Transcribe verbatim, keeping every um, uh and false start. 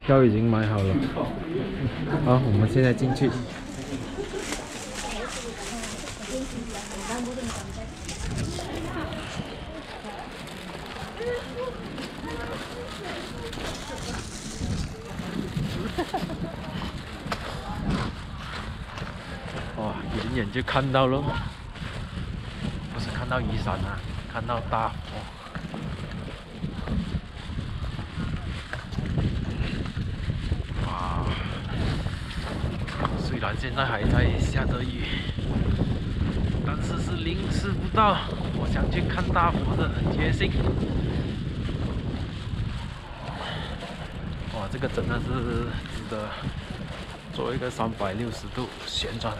票已经买好了，好，我们现在进去。哇，远远就看到了，不是看到雨伞啊，看到大火。 虽然现在还在下着雨，但是是淋湿不到我想去看大火的决心。哇，这个真的是值得做一个三百六十度旋转。